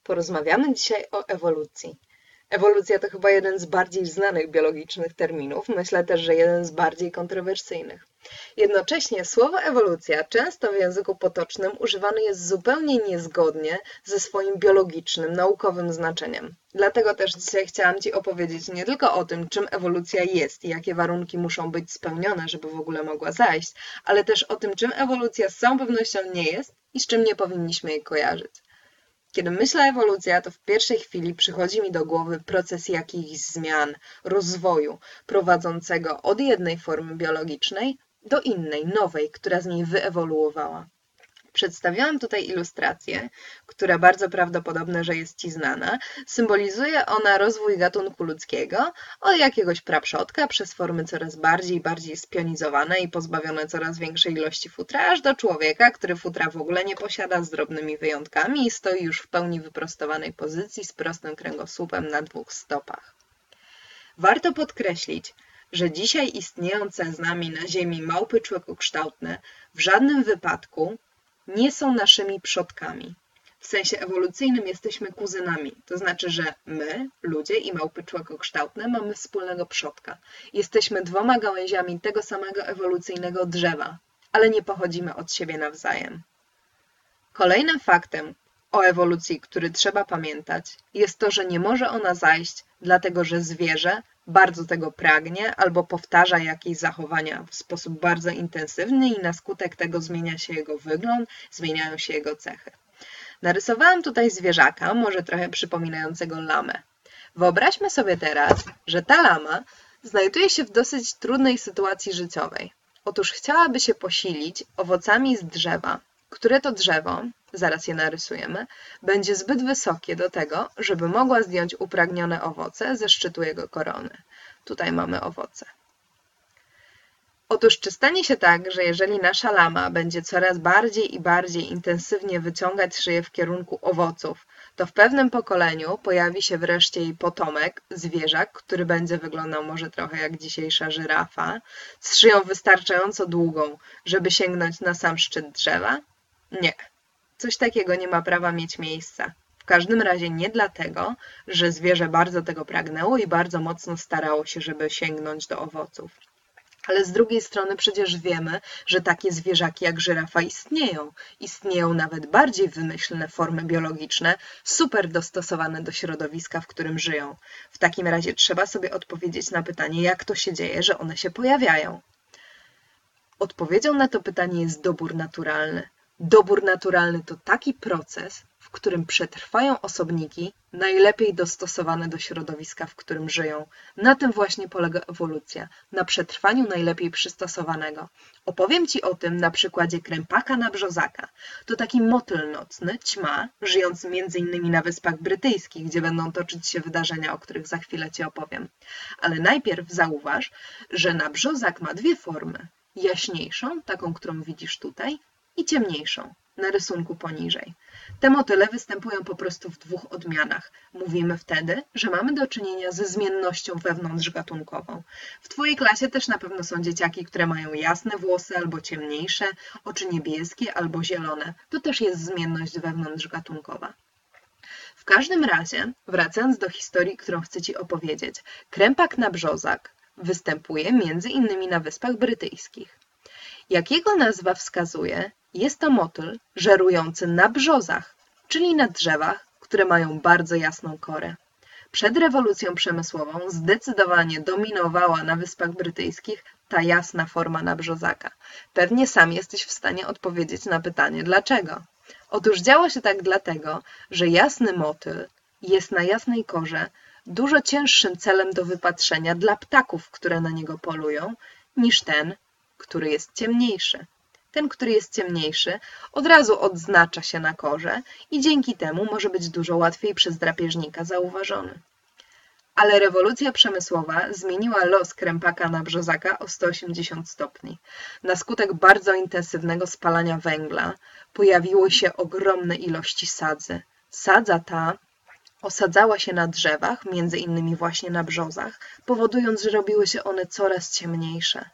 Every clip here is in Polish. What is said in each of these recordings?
Porozmawiamy dzisiaj o ewolucji. Ewolucja to chyba jeden z bardziej znanych biologicznych terminów, myślę też, że jeden z bardziej kontrowersyjnych. Jednocześnie słowo ewolucja często w języku potocznym używane jest zupełnie niezgodnie ze swoim biologicznym, naukowym znaczeniem. Dlatego też dzisiaj chciałam Ci opowiedzieć nie tylko o tym, czym ewolucja jest i jakie warunki muszą być spełnione, żeby w ogóle mogła zajść, ale też o tym, czym ewolucja z całą pewnością nie jest i z czym nie powinniśmy jej kojarzyć. Kiedy myślę ewolucja, to w pierwszej chwili przychodzi mi do głowy proces jakichś zmian, rozwoju, prowadzącego od jednej formy biologicznej do innej, nowej, która z niej wyewoluowała. Przedstawiłam tutaj ilustrację, która bardzo prawdopodobne, że jest Ci znana. Symbolizuje ona rozwój gatunku ludzkiego od jakiegoś praprzodka przez formy coraz bardziej i bardziej spionizowane i pozbawione coraz większej ilości futra, aż do człowieka, który futra w ogóle nie posiada, z drobnymi wyjątkami i stoi już w pełni wyprostowanej pozycji z prostym kręgosłupem na 2 stopach. Warto podkreślić, że dzisiaj istniejące z nami na Ziemi małpy człekokształtne w żadnym wypadku nie są naszymi przodkami. W sensie ewolucyjnym jesteśmy kuzynami, to znaczy, że my, ludzie i małpy człekokształtne, mamy wspólnego przodka. Jesteśmy 2 gałęziami tego samego ewolucyjnego drzewa, ale nie pochodzimy od siebie nawzajem. Kolejnym faktem o ewolucji, który trzeba pamiętać, jest to, że nie może ona zajść, dlatego że zwierzę bardzo tego pragnie albo powtarza jakieś zachowania w sposób bardzo intensywny i na skutek tego zmienia się jego wygląd, zmieniają się jego cechy. Narysowałam tutaj zwierzaka, może trochę przypominającego lamę. Wyobraźmy sobie teraz, że ta lama znajduje się w dosyć trudnej sytuacji życiowej. Otóż chciałaby się posilić owocami z drzewa, które to drzewo, zaraz je narysujemy, będzie zbyt wysokie do tego, żeby mogła zdjąć upragnione owoce ze szczytu jego korony. Tutaj mamy owoce. Otóż czy stanie się tak, że jeżeli nasza lama będzie coraz bardziej i bardziej intensywnie wyciągać szyję w kierunku owoców, to w pewnym pokoleniu pojawi się wreszcie jej potomek, zwierzak, który będzie wyglądał może trochę jak dzisiejsza żyrafa, z szyją wystarczająco długą, żeby sięgnąć na sam szczyt drzewa? Nie. Coś takiego nie ma prawa mieć miejsca. W każdym razie nie dlatego, że zwierzę bardzo tego pragnęło i bardzo mocno starało się, żeby sięgnąć do owoców. Ale z drugiej strony przecież wiemy, że takie zwierzaki jak żyrafa istnieją. Istnieją nawet bardziej wymyślne formy biologiczne, super dostosowane do środowiska, w którym żyją. W takim razie trzeba sobie odpowiedzieć na pytanie, jak to się dzieje, że one się pojawiają. Odpowiedzią na to pytanie jest dobór naturalny. Dobór naturalny to taki proces, w którym przetrwają osobniki najlepiej dostosowane do środowiska, w którym żyją. Na tym właśnie polega ewolucja, na przetrwaniu najlepiej przystosowanego. Opowiem Ci o tym na przykładzie krępaka na brzozaka. To taki motyl nocny, ćma, żyjący m.in. na Wyspach Brytyjskich, gdzie będą toczyć się wydarzenia, o których za chwilę Ci opowiem. Ale najpierw zauważ, że na brzozak ma 2 formy. Jaśniejszą, taką, którą widzisz tutaj, i ciemniejszą, na rysunku poniżej. Te motyle występują po prostu w 2 odmianach. Mówimy wtedy, że mamy do czynienia ze zmiennością wewnątrzgatunkową. W Twojej klasie też na pewno są dzieciaki, które mają jasne włosy albo ciemniejsze, oczy niebieskie albo zielone. To też jest zmienność wewnątrzgatunkowa. W każdym razie, wracając do historii, którą chcę Ci opowiedzieć, krępak na brzozak występuje m.in. na Wyspach Brytyjskich. Jak jego nazwa wskazuje, jest to motyl żerujący na brzozach, czyli na drzewach, które mają bardzo jasną korę. Przed rewolucją przemysłową zdecydowanie dominowała na Wyspach Brytyjskich ta jasna forma na brzozaka. Pewnie sam jesteś w stanie odpowiedzieć na pytanie dlaczego. Otóż działo się tak dlatego, że jasny motyl jest na jasnej korze dużo cięższym celem do wypatrzenia dla ptaków, które na niego polują, niż ten, który jest ciemniejszy. Ten, który jest ciemniejszy, od razu odznacza się na korze i dzięki temu może być dużo łatwiej przez drapieżnika zauważony. Ale rewolucja przemysłowa zmieniła los krępaka na brzozaka o 180 stopni. Na skutek bardzo intensywnego spalania węgla pojawiły się ogromne ilości sadzy. Sadza ta osadzała się na drzewach, między innymi właśnie na brzozach, powodując, że robiły się one coraz ciemniejsze.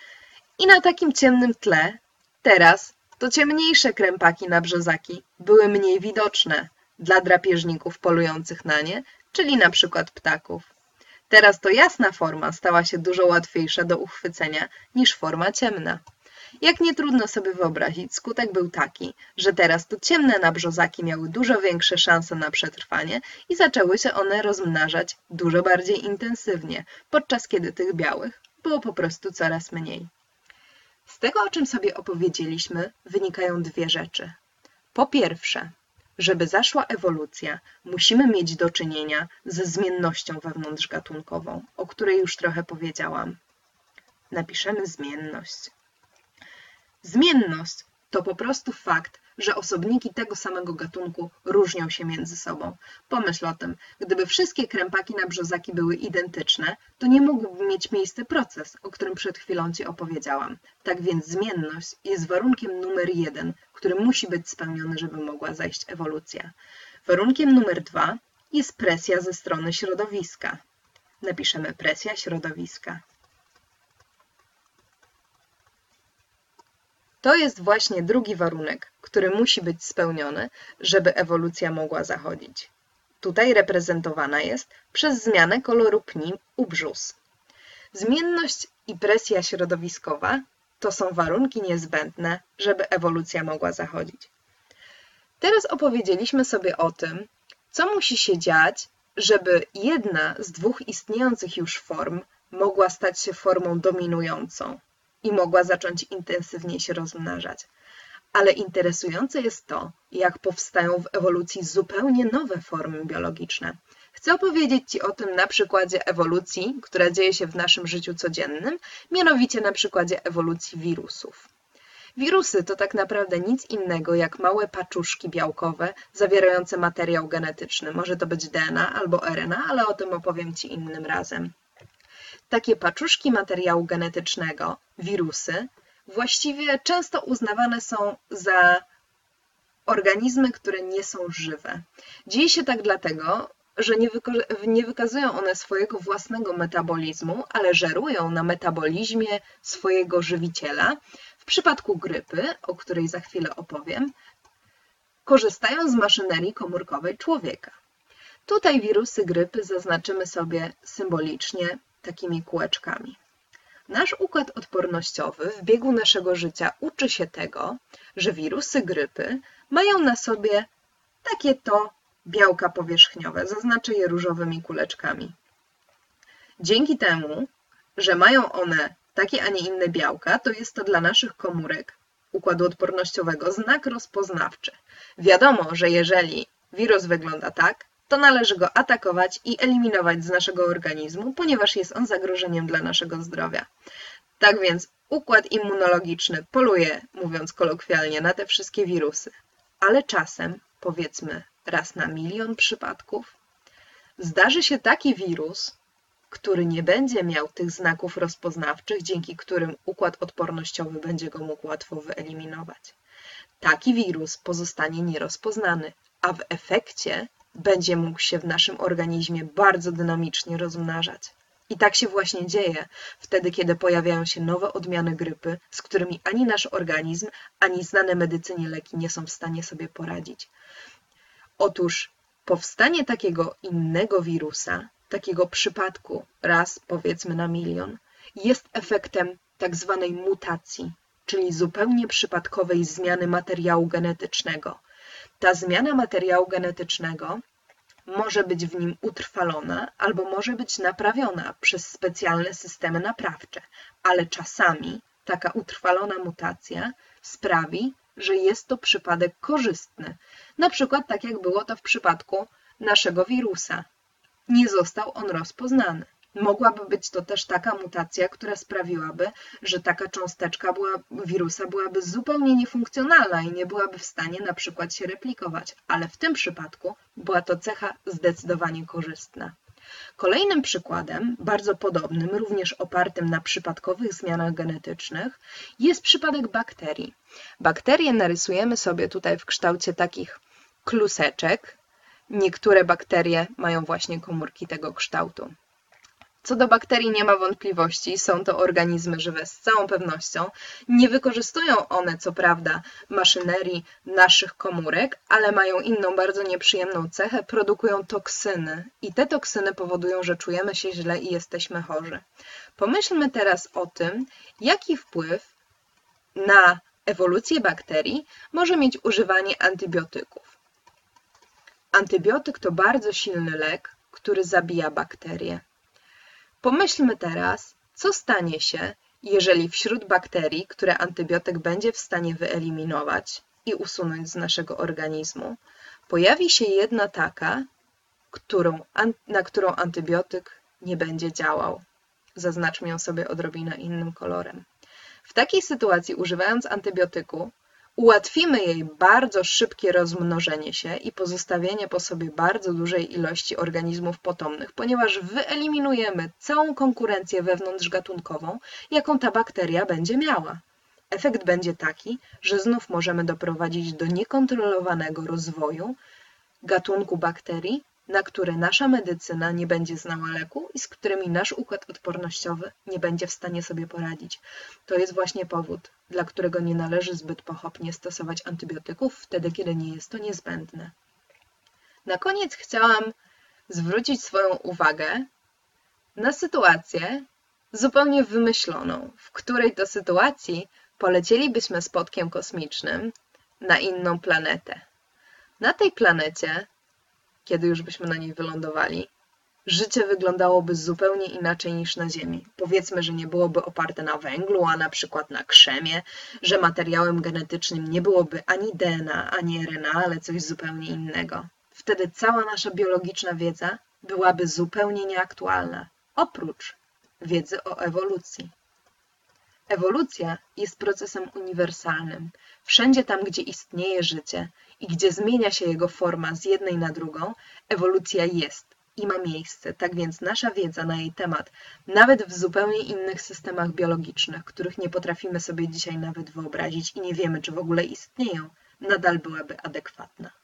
I na takim ciemnym tle teraz to ciemniejsze krępaki na brzozaki były mniej widoczne. dla drapieżników polujących na nie, czyli na przykład ptaków. Teraz to jasna forma stała się dużo łatwiejsza do uchwycenia niż forma ciemna. Jak nie trudno sobie wyobrazić, skutek był taki, że teraz to ciemne nabrzozaki miały dużo większe szanse na przetrwanie i zaczęły się one rozmnażać dużo bardziej intensywnie, podczas kiedy tych białych było po prostu coraz mniej. Z tego, o czym sobie opowiedzieliśmy, wynikają dwie rzeczy. Po pierwsze, żeby zaszła ewolucja, musimy mieć do czynienia ze zmiennością wewnątrzgatunkową, o której już trochę powiedziałam. Napiszemy zmienność. Zmienność to po prostu fakt, że osobniki tego samego gatunku różnią się między sobą. Pomyśl o tym, gdyby wszystkie krępaki nabrzozaki były identyczne, to nie mógłby mieć miejsca proces, o którym przed chwilą Ci opowiedziałam. Tak więc zmienność jest warunkiem numer 1, który musi być spełniony, żeby mogła zajść ewolucja. Warunkiem numer 2 jest presja ze strony środowiska. Napiszemy presja środowiska. To jest właśnie drugi warunek, który musi być spełniony, żeby ewolucja mogła zachodzić. Tutaj reprezentowana jest przez zmianę koloru pni u brzóz. Zmienność i presja środowiskowa to są warunki niezbędne, żeby ewolucja mogła zachodzić. Teraz opowiedzieliśmy sobie o tym, co musi się dziać, żeby jedna z dwóch istniejących już form mogła stać się formą dominującą i mogła zacząć intensywnie się rozmnażać. Ale interesujące jest to, jak powstają w ewolucji zupełnie nowe formy biologiczne. Chcę opowiedzieć Ci o tym na przykładzie ewolucji, która dzieje się w naszym życiu codziennym, mianowicie na przykładzie ewolucji wirusów. Wirusy to tak naprawdę nic innego jak małe paczuszki białkowe zawierające materiał genetyczny. Może to być DNA albo RNA, ale o tym opowiem Ci innym razem. Takie paczuszki materiału genetycznego, wirusy, właściwie często uznawane są za organizmy, które nie są żywe. Dzieje się tak dlatego, że nie wykazują one swojego własnego metabolizmu, ale żerują na metabolizmie swojego żywiciela. W przypadku grypy, o której za chwilę opowiem, korzystają z maszynerii komórkowej człowieka. Tutaj wirusy grypy zaznaczymy sobie symbolicznie takimi kółeczkami. Nasz układ odpornościowy w biegu naszego życia uczy się tego, że wirusy grypy mają na sobie takie to białka powierzchniowe, zaznaczę je różowymi kuleczkami. Dzięki temu, że mają one takie, a nie inne białka, to jest to dla naszych komórek układu odpornościowego znak rozpoznawczy. Wiadomo, że jeżeli wirus wygląda tak, to należy go atakować i eliminować z naszego organizmu, ponieważ jest on zagrożeniem dla naszego zdrowia. Tak więc układ immunologiczny poluje, mówiąc kolokwialnie, na te wszystkie wirusy. Ale czasem, powiedzmy raz na 1 milion przypadków, zdarzy się taki wirus, który nie będzie miał tych znaków rozpoznawczych, dzięki którym układ odpornościowy będzie go mógł łatwo wyeliminować. Taki wirus pozostanie nierozpoznany, a w efekcie będzie mógł się w naszym organizmie bardzo dynamicznie rozmnażać. I tak się właśnie dzieje wtedy, kiedy pojawiają się nowe odmiany grypy, z którymi ani nasz organizm, ani znane medycynie leki nie są w stanie sobie poradzić. Otóż powstanie takiego innego wirusa, takiego przypadku raz powiedzmy na 1 milion, jest efektem tak zwanej mutacji, czyli zupełnie przypadkowej zmiany materiału genetycznego. Ta zmiana materiału genetycznego może być w nim utrwalona albo może być naprawiona przez specjalne systemy naprawcze, ale czasami taka utrwalona mutacja sprawi, że jest to przypadek korzystny. Na przykład tak jak było to w przypadku naszego wirusa. Nie został on rozpoznany. Mogłaby być to też taka mutacja, która sprawiłaby, że taka cząsteczka wirusa byłaby zupełnie niefunkcjonalna i nie byłaby w stanie na przykład się replikować, ale w tym przypadku była to cecha zdecydowanie korzystna. Kolejnym przykładem, bardzo podobnym, również opartym na przypadkowych zmianach genetycznych, jest przypadek bakterii. Bakterie narysujemy sobie tutaj w kształcie takich kluseczek. Niektóre bakterie mają właśnie komórki tego kształtu. Co do bakterii nie ma wątpliwości, są to organizmy żywe z całą pewnością. Nie wykorzystują one, co prawda, maszynerii naszych komórek, ale mają inną bardzo nieprzyjemną cechę, produkują toksyny i te toksyny powodują, że czujemy się źle i jesteśmy chorzy. Pomyślmy teraz o tym, jaki wpływ na ewolucję bakterii może mieć używanie antybiotyków. Antybiotyk to bardzo silny lek, który zabija bakterie. Pomyślmy teraz, co stanie się, jeżeli wśród bakterii, które antybiotyk będzie w stanie wyeliminować i usunąć z naszego organizmu, pojawi się jedna taka, na którą antybiotyk nie będzie działał. Zaznaczmy ją sobie odrobinę innym kolorem. W takiej sytuacji, używając antybiotyku, ułatwimy jej bardzo szybkie rozmnożenie się i pozostawienie po sobie bardzo dużej ilości organizmów potomnych, ponieważ wyeliminujemy całą konkurencję wewnątrzgatunkową, jaką ta bakteria będzie miała. Efekt będzie taki, że znów możemy doprowadzić do niekontrolowanego rozwoju gatunku bakterii, na które nasza medycyna nie będzie znała leku i z którymi nasz układ odpornościowy nie będzie w stanie sobie poradzić. To jest właśnie powód, dla którego nie należy zbyt pochopnie stosować antybiotyków wtedy, kiedy nie jest to niezbędne. Na koniec chciałam zwrócić swoją uwagę na sytuację zupełnie wymyśloną, w której to sytuacji polecielibyśmy spodkiem kosmicznym na inną planetę. Na tej planecie, kiedy już byśmy na niej wylądowali, życie wyglądałoby zupełnie inaczej niż na Ziemi. Powiedzmy, że nie byłoby oparte na węglu, a na przykład na krzemie, że materiałem genetycznym nie byłoby ani DNA, ani RNA, ale coś zupełnie innego. Wtedy cała nasza biologiczna wiedza byłaby zupełnie nieaktualna, oprócz wiedzy o ewolucji. Ewolucja jest procesem uniwersalnym. Wszędzie tam, gdzie istnieje życie i gdzie zmienia się jego forma z jednej na drugą, ewolucja jest i ma miejsce. Tak więc nasza wiedza na jej temat, nawet w zupełnie innych systemach biologicznych, których nie potrafimy sobie dzisiaj nawet wyobrazić i nie wiemy, czy w ogóle istnieją, nadal byłaby adekwatna.